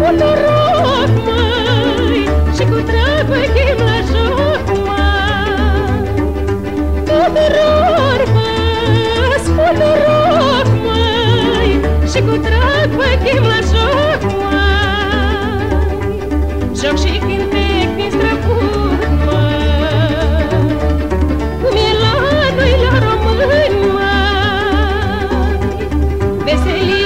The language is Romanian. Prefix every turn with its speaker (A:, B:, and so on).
A: Un noroc, măi, și cu drag vă chem la joc, măi. Tuturor vă spun noroc, măi, și cu drag vă chem la joc, măi. Joc și cântec din străput, măi, cum e la noi la români, măi. Veselie